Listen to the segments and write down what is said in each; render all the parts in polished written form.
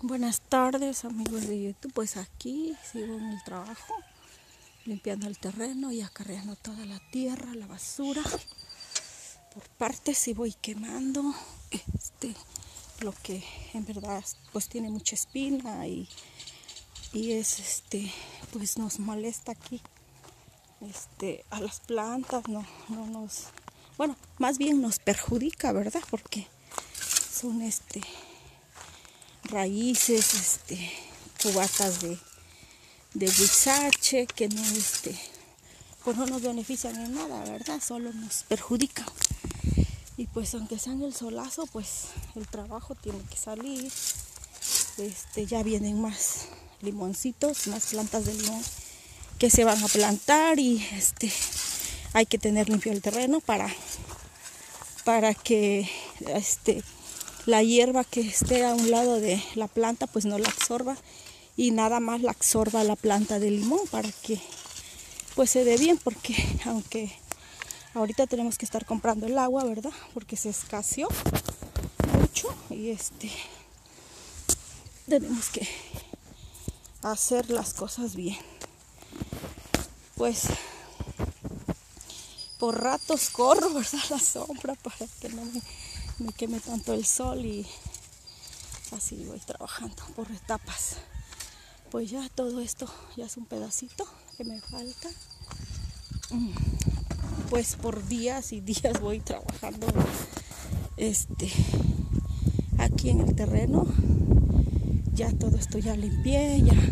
Buenas tardes, amigos de YouTube. Pues aquí sigo en el trabajo, limpiando el terreno y acarreando toda la tierra, la basura por partes, y voy quemando lo que en verdad pues tiene mucha espina y es pues nos molesta aquí a las plantas. No nos, bueno, más bien nos perjudica, ¿verdad? Porque son raíces, cubatas de huizache que no pues no nos benefician en nada, ¿verdad? Solo nos perjudican. Y pues aunque sea en el solazo, pues el trabajo tiene que salir. Ya vienen más limoncitos, más plantas de limón que se van a plantar, y hay que tener limpio el terreno para que la hierba que esté a un lado de la planta pues no la absorba, y nada más la absorba la planta de limón, para que pues se dé bien, porque aunque ahorita tenemos que estar comprando el agua, ¿verdad? Porque se escaseó mucho, y tenemos que hacer las cosas bien. Pues por ratos corro, ¿verdad? La sombra, para que no me queme tanto el sol, y así voy trabajando por etapas. Pues ya todo esto ya es un pedacito que me falta. Pues por días y días voy trabajando aquí en el terreno. Ya todo esto ya limpié, ya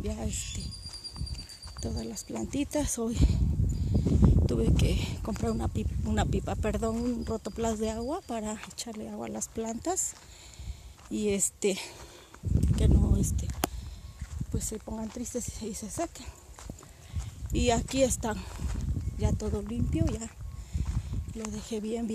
todas las plantitas. Hoy tuve que comprar un rotoplas de agua para echarle agua a las plantas, y que no pues se pongan tristes y se sequen. Y aquí están ya todo limpio, ya lo dejé bien,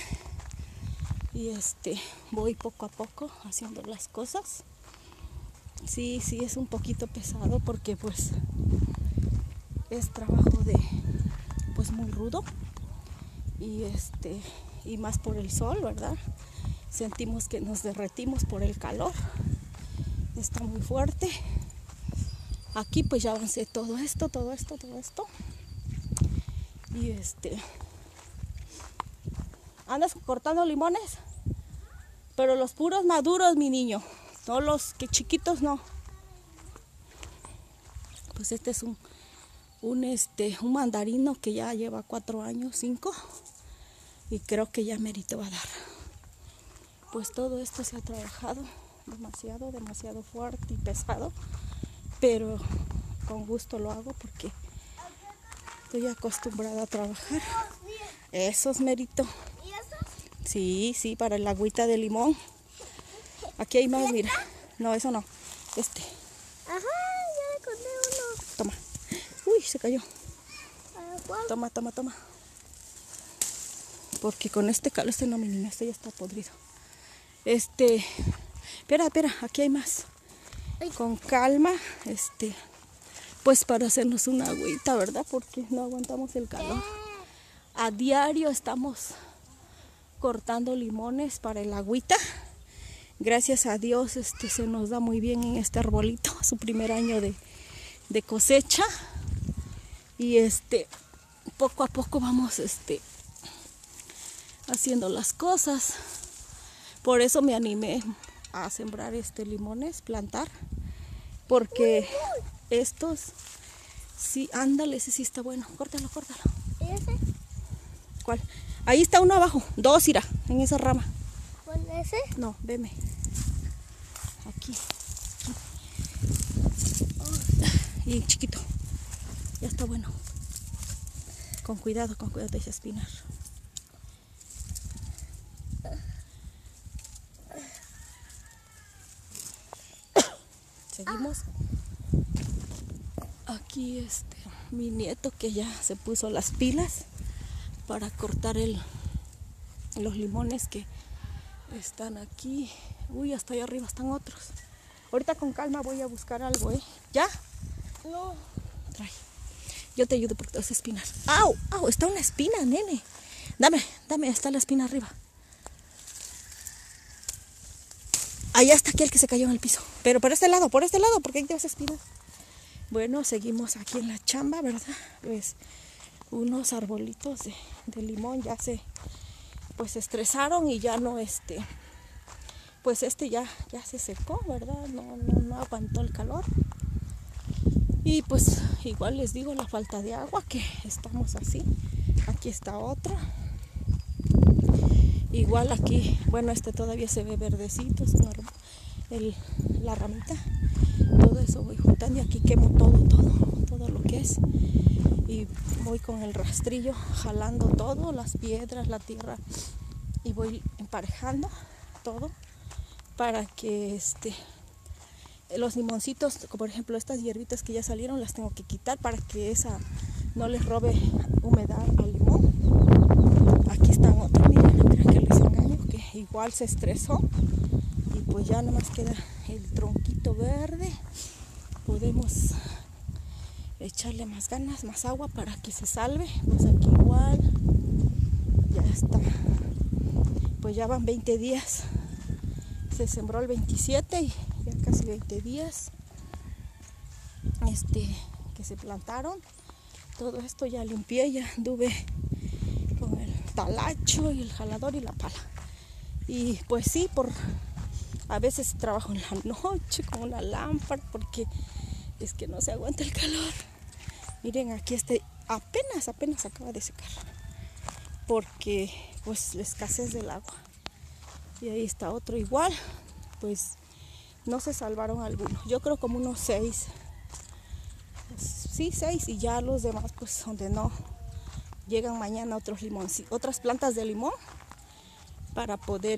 y voy poco a poco haciendo las cosas. Sí, es un poquito pesado, porque pues es trabajo pues muy rudo, y más por el sol, ¿verdad? Sentimos que nos derretimos por el calor, está muy fuerte. Aquí pues ya avancé todo esto, y andas cortando limones, pero los puros maduros, mi niño, no los que chiquitos, no. Pues este es un mandarino que ya lleva 4 años, 5, y creo que ya merito va a dar. Pues todo esto se ha trabajado demasiado fuerte y pesado, pero con gusto lo hago, porque estoy acostumbrada a trabajar. Eso es merito. Sí, para el agüita de limón. Aquí hay más, mira. No, eso no. Ajá, ya encontré uno. Toma. Uy, se cayó. Toma. Porque con este calor, no, mi niña, ya está podrido. Espera, aquí hay más. Con calma, pues para hacernos una agüita, ¿verdad? Porque no aguantamos el calor. A diario estamos cortando limones para el agüita. Gracias a Dios se nos da muy bien en este arbolito, su primer año de cosecha, y poco a poco vamos haciendo las cosas. Por eso me animé a sembrar limones, plantar, porque estos sí, ándale, ese sí está bueno. Córtalo. ¿Y ese? ¿Cuál? Ahí está uno abajo, 2 irá en esa rama. ¿Cuál es ese? No, veme. Aquí. Y chiquito. Ya está bueno. Con cuidado de espinar. Seguimos. Aquí mi nieto, que ya se puso las pilas para cortar los limones que están aquí. Uy, hasta allá arriba están otros. Ahorita con calma voy a buscar algo, ¿Ya? No. Trae. Yo te ayudo porque te vas a espinar. ¡Au! Está una espina, nene. Dame, está la espina arriba. Allá está aquel que se cayó en el piso. Pero por este lado, porque ahí te vas a espinar. Bueno, seguimos aquí en la chamba, ¿verdad? Pues unos arbolitos de limón ya se pues estresaron y ya no pues ya se secó, ¿verdad? No aguantó el calor. Y pues igual les digo la falta de agua, que estamos así. Aquí está otra. Igual aquí, bueno, todavía se ve verdecito, es la ramita. Todo eso voy juntando y aquí quemo todo lo que es. Y voy con el rastrillo jalando todo, las piedras, la tierra, y voy emparejando todo para que los limoncitos, como por ejemplo estas hierbitas que ya salieron, las tengo que quitar para que esa no les robe humedad al limón. Aquí están otros, miren, no crean que les engaño, que igual se estresó y pues ya nomás queda el tronquito verde. Podemos echarle más ganas, más agua para que se salve. Pues aquí igual ya está, pues ya van 20 días, se sembró el 27 y ya casi 20 días que se plantaron. Todo esto ya limpié, ya anduve con el talacho y el jalador y la pala. Y pues sí, a veces trabajo en la noche con una lámpara porque es que no se aguanta el calor. Miren, aquí apenas acaba de secar porque pues la escasez del agua. Y ahí está otro igual, pues no se salvaron algunos. Yo creo como unos 6. Sí, 6, y ya los demás pues donde no llegan mañana otros limones, otras plantas de limón para poder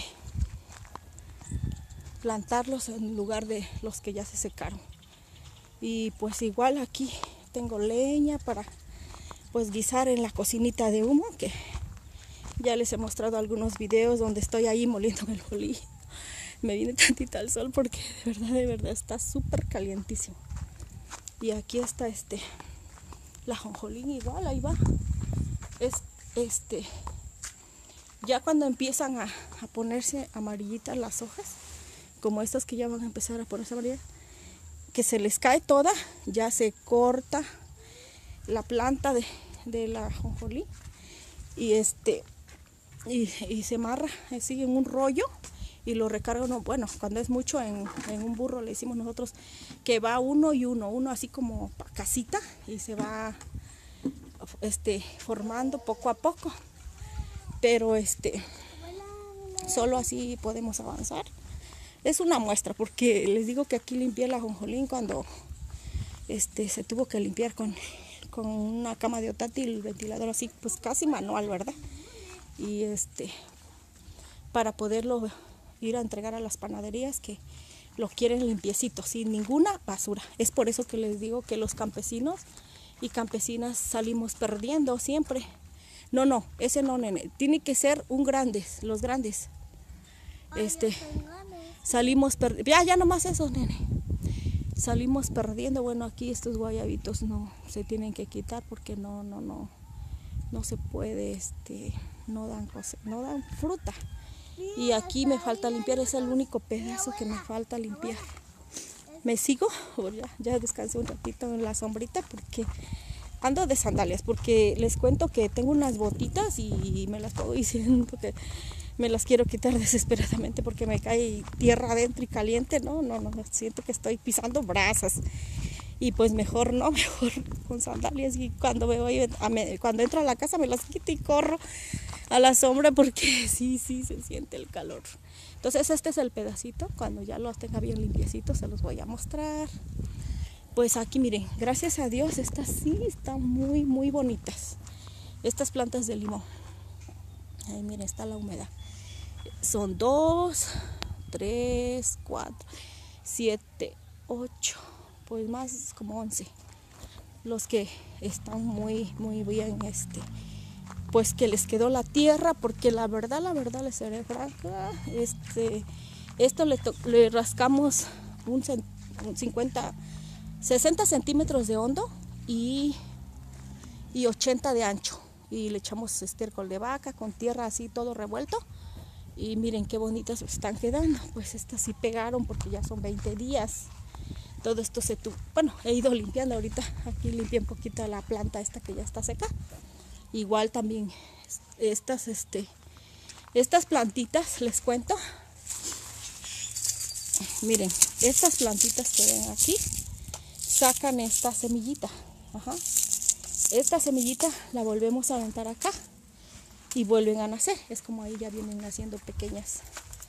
plantarlos en lugar de los que ya se secaron. Y pues igual aquí tengo leña para pues guisar en la cocinita de humo, que ya les he mostrado algunos videos donde estoy ahí moliendo el bolillo. Me vine tantito al sol porque de verdad está súper calientísimo. Y aquí está la ajonjolín igual, ahí va. Ya cuando empiezan a ponerse amarillitas las hojas, como estas que ya van a empezar a ponerse amarillas, que se les cae toda, ya se corta la planta de la ajonjolí y y se amarra así en un rollo y lo recargan, bueno, cuando es mucho en un burro, le decimos nosotros, que va uno así como casita, y se va formando poco a poco, pero solo así podemos avanzar. Es una muestra, porque les digo que aquí limpié la ajonjolín cuando se tuvo que limpiar con una cama de otate y el ventilador así, pues casi manual, ¿verdad? Y para poderlo ir a entregar a las panaderías que lo quieren limpiecito, sin ninguna basura. Es por eso que les digo que los campesinos y campesinas salimos perdiendo siempre. No, ese no, nene. Tiene que ser los grandes. Salimos perdiendo. Ya nomás eso, nene. Salimos perdiendo. Bueno, aquí estos guayabitos no se tienen que quitar porque no se puede, no dan fruta. Y aquí me falta limpiar, es el único pedazo que me falta limpiar. ¿Me sigo? Ya descansé un ratito en la sombrita porque ando de sandalias, porque les cuento que tengo unas botitas y me las pongo diciendo que me las quiero quitar desesperadamente porque me cae tierra adentro y caliente. No, siento que estoy pisando brasas. Y pues mejor con sandalias, y cuando cuando entro a la casa me las quito y corro a la sombra porque sí se siente el calor. Entonces este es el pedacito, cuando ya los tenga bien limpiecitos se los voy a mostrar. Pues aquí miren, gracias a Dios estas sí están muy muy bonitas, estas plantas de limón. Ahí miren, está la humedad. Son 2, 3, 4, 7, 8, pues más como 11 los que están muy bien, pues que les quedó la tierra, porque la verdad les seré franca, esto le rascamos un 60 centímetros de hondo y 80 de ancho, y le echamos estiércol de vaca con tierra así todo revuelto, Y miren qué bonitas están quedando. Pues estas sí pegaron porque ya son 20 días. Todo esto se tuvo. Bueno, he ido limpiando ahorita. Aquí limpié un poquito la planta esta que ya está seca. Igual también estas plantitas, les cuento. Miren, estas plantitas que ven aquí sacan esta semillita. Ajá. Esta semillita la volvemos a aventar acá y vuelven a nacer. Es como ahí ya vienen naciendo pequeñas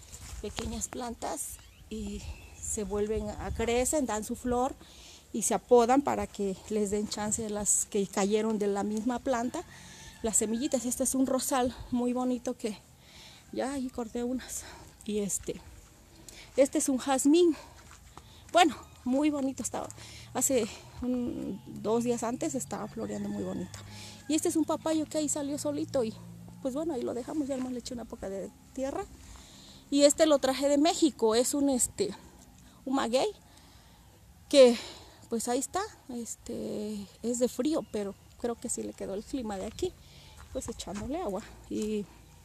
plantas y se vuelven a crecer, dan su flor y se apodan para que les den chance a las que cayeron de la misma planta, las semillitas. Este es un rosal muy bonito que ya ahí corté unas. Y este es un jazmín. Bueno, muy bonito estaba. Hace 2 días antes estaba floreando muy bonito. Y este es un papayo que ahí salió solito y pues bueno, ahí lo dejamos, ya le eché una poca de tierra. Y este lo traje de México, es un maguey que pues ahí está, es de frío, pero creo que sí le quedó el clima de aquí, pues echándole agua. Y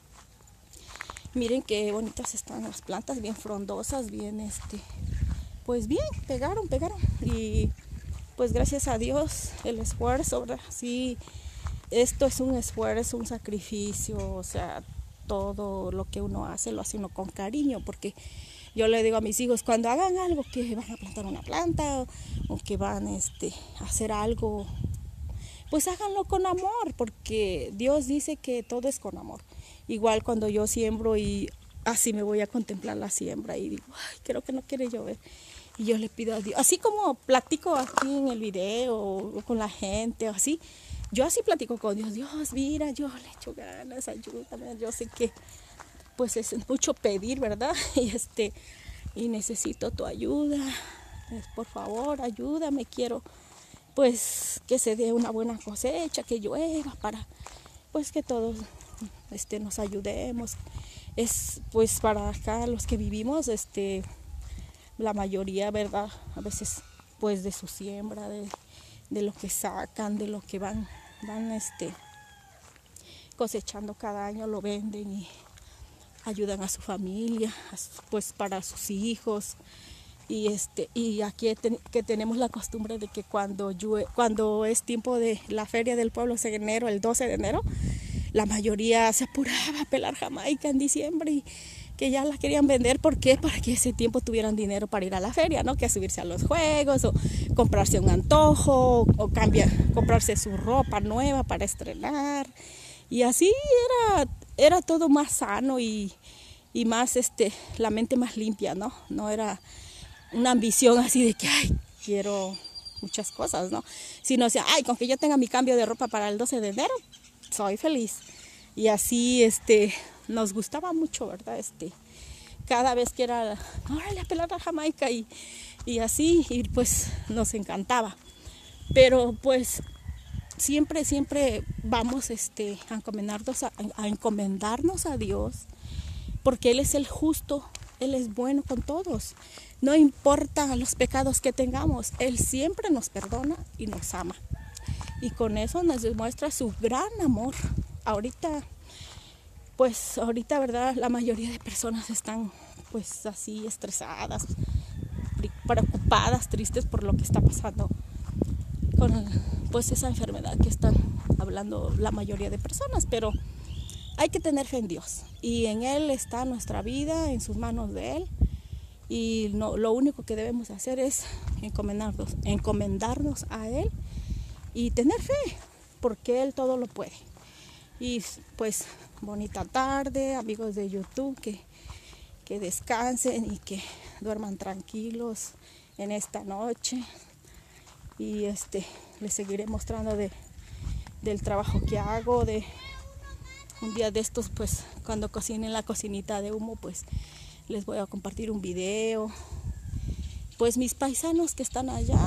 miren qué bonitas están las plantas, bien frondosas, bien pues bien, pegaron. Y pues gracias a Dios el esfuerzo, ¿verdad? Sí, esto es un esfuerzo, un sacrificio, o sea, todo lo que uno hace lo hace uno con cariño, porque yo le digo a mis hijos, cuando hagan algo, que van a plantar una planta o que van a hacer algo, pues háganlo con amor, porque Dios dice que todo es con amor. Igual cuando yo siembro y así me voy a contemplar la siembra y digo, ay, creo que no quiere llover. Y yo le pido a Dios, así como platico aquí en el video o con la gente o así, yo así platico con Dios. Dios, mira, yo le echo ganas, ayúdame. Yo sé que pues es mucho pedir, ¿verdad? Y necesito tu ayuda. Por favor, ayúdame, quiero pues que se dé una buena cosecha, que llueva para pues que todos nos ayudemos. Es pues para acá los que vivimos, la mayoría, ¿verdad? A veces pues de su siembra, de lo que sacan, de lo que van cosechando cada año, lo venden y ayudan a su familia, pues para sus hijos. Y aquí que tenemos la costumbre de que cuando es tiempo de la feria del pueblo, es en enero, el 12 de enero, la mayoría se apuraba a pelar jamaica en diciembre y que ya la querían vender. ¿Por qué? Para que ese tiempo tuvieran dinero para ir a la feria, ¿no? Que a subirse a los juegos o comprarse un antojo o comprarse su ropa nueva para estrenar. Y así era todo más sano y más, la mente más limpia, ¿no? No era una ambición así de que, ay, quiero muchas cosas, ¿no? Sino, ay, con que yo tenga mi cambio de ropa para el 12 de enero, soy feliz. Y así, nos gustaba mucho, ¿verdad? Cada vez que era, órale, a pelar a Jamaica y así, y pues nos encantaba. Pero pues siempre vamos a encomendarnos a Dios, porque Él es el justo, Él es bueno con todos. No importa los pecados que tengamos, Él siempre nos perdona y nos ama. Y con eso nos demuestra su gran amor. Ahorita, ¿verdad? La mayoría de personas están pues así estresadas, preocupadas, tristes por lo que está pasando con pues esa enfermedad que están hablando la mayoría de personas, pero hay que tener fe en Dios y en Él está nuestra vida, en sus manos de Él, y lo único que debemos hacer es encomendarnos a Él y tener fe, porque Él todo lo puede. Y pues bonita tarde, amigos de YouTube, que descansen y que duerman tranquilos en esta noche. Y les seguiré mostrando del trabajo que hago, de un día de estos, pues cuando cocine en la cocinita de humo, pues les voy a compartir un video. Pues mis paisanos que están allá,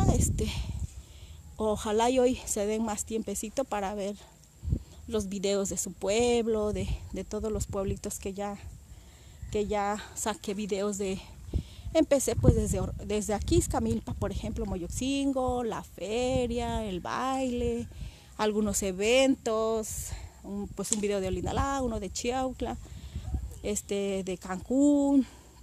ojalá y hoy se den más tiempecito para ver los videos de su pueblo, de todos los pueblitos que ya saqué videos de. Empecé pues desde aquí, Camilpa, por ejemplo, Moyoxingo, la feria, el baile, algunos eventos, pues un video de Olinalá, uno de Chiautla. de Cancún,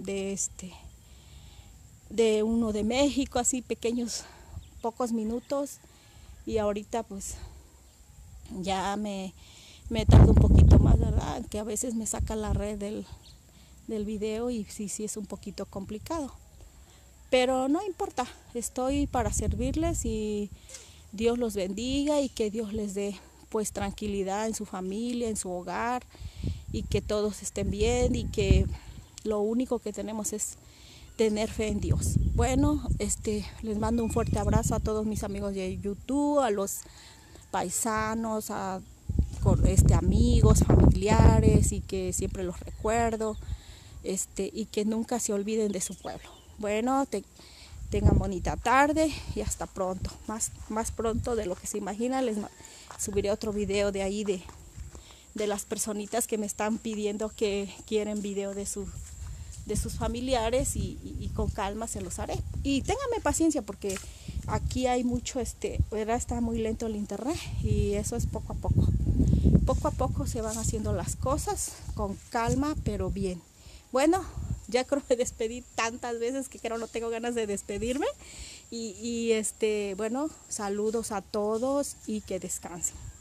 de uno de México, así pequeños, pocos minutos. Y ahorita pues ya me tardo un poquito más, ¿verdad? Que a veces me saca la red del video y sí es un poquito complicado. Pero no importa, estoy para servirles y Dios los bendiga y que Dios les dé pues tranquilidad en su familia, en su hogar y que todos estén bien y que lo único que tenemos es tener fe en Dios. Bueno, les mando un fuerte abrazo a todos mis amigos de YouTube, a los paisanos, a amigos, familiares y que siempre los recuerdo y que nunca se olviden de su pueblo. Bueno, tengan bonita tarde y hasta pronto, más pronto de lo que se imagina. Les subiré otro video de ahí de las personitas que me están pidiendo que quieren video de sus familiares y con calma se los haré. Y ténganme paciencia porque aquí hay mucho, ¿verdad? Está muy lento el internet y eso es poco a poco. Poco a poco se van haciendo las cosas con calma, pero bien. Bueno, ya creo que me despedí tantas veces que creo no tengo ganas de despedirme. Bueno, saludos a todos y que descansen.